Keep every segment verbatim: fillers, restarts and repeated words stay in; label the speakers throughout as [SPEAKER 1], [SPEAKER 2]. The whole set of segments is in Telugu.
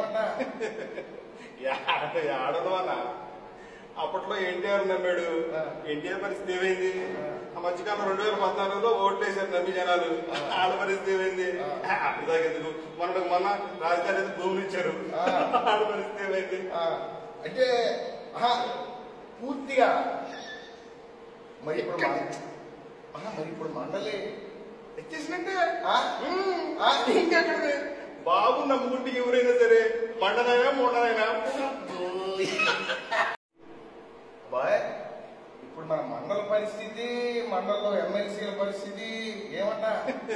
[SPEAKER 1] ఏమన్నా
[SPEAKER 2] ఆడదవన్నా అప్పట్లో ఎన్టీఆర్ నమ్మాడు.
[SPEAKER 1] ఆ.
[SPEAKER 2] ఎన్టీఆర్ పరిస్థితి ఏమైంది?
[SPEAKER 1] ఆ.
[SPEAKER 2] ఆ మధ్యకాలం రెండు వేల పద్నాలుగులో ఓట్లేసారు నమ్మి జనాలు. ఆడ పరిస్థితి ఏమైంది?
[SPEAKER 1] ఆ.
[SPEAKER 2] అప్పటిదాకా ఎందుకు మనకు మొన్న రాజధాని అయితే భూములు ఇచ్చారు.
[SPEAKER 1] ఆ.
[SPEAKER 2] ఆడ పరిస్థితి ఏమైంది?
[SPEAKER 1] ఆ, అంటే ఆహా, పూర్తిగా మరి ఇప్పుడు మన- ఆహా, మరి ఇప్పుడు మండలి
[SPEAKER 2] తెచ్చేసినట్టే.
[SPEAKER 1] ఆ? ఆ?
[SPEAKER 2] ఇంకెక్కడిది? బాబు నమ్ముకుంటే ఎవరైనా సరే మండనైనా మూడనైనా
[SPEAKER 1] బాయ్ ఇప్పుడు మన మండల పరిస్థితి, మండలంలో ఎమ్మెల్సీల పరిస్థితి ఏమన్నా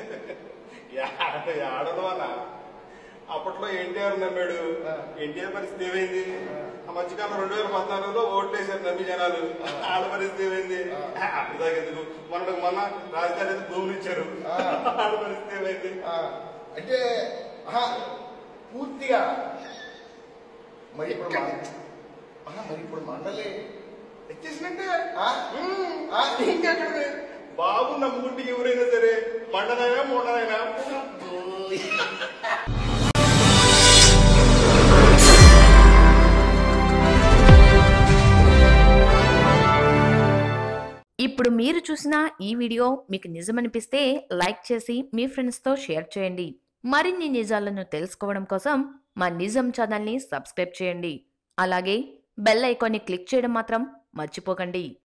[SPEAKER 2] ఆడదవన్నా అప్పట్లో ఎన్టీఆర్ నమ్మాడు.
[SPEAKER 1] ఆ.
[SPEAKER 2] ఎన్టీఆర్ పరిస్థితి ఏమైంది?
[SPEAKER 1] ఆ.
[SPEAKER 2] ఆ మధ్యకాలం రెండు వేల పద్నాలుగులో ఓట్లేసారు నమ్మి జనాలు. ఆడ పరిస్థితి ఏమైంది?
[SPEAKER 1] ఆ.
[SPEAKER 2] అప్పటిదాకా ఎందుకు మనకు మొన్న రాజధాని అయితే భూములు ఇచ్చారు.
[SPEAKER 1] ఆ.
[SPEAKER 2] ఆడ పరిస్థితి ఏమైంది?
[SPEAKER 1] ఆ, అంటే ఆహా, పూర్తిగా మరి ఇప్పుడు మన- ఆహా, మరి ఇప్పుడు మండలి
[SPEAKER 2] తెచ్చేసినట్టే.
[SPEAKER 1] ఆ? ఆ?
[SPEAKER 2] ఇంకెక్కడిది? బాబు నమ్ముకుంటే ఎవరైనా సరే మండనైనా మూడనైనా
[SPEAKER 3] ఇప్పుడు మీరు చూసిన ఈ వీడియో మీకు నిజమనిపిస్తే లైక్ చేసి మీ ఫ్రెండ్స్తో షేర్ చేయండి. మరిన్ని నిజాలను తెలుసుకోవడం కోసం మా నిజం ఛానల్ని సబ్స్క్రైబ్ చేయండి. అలాగే బెల్ ఐకాన్ని క్లిక్ చేయడం మాత్రం మర్చిపోకండి.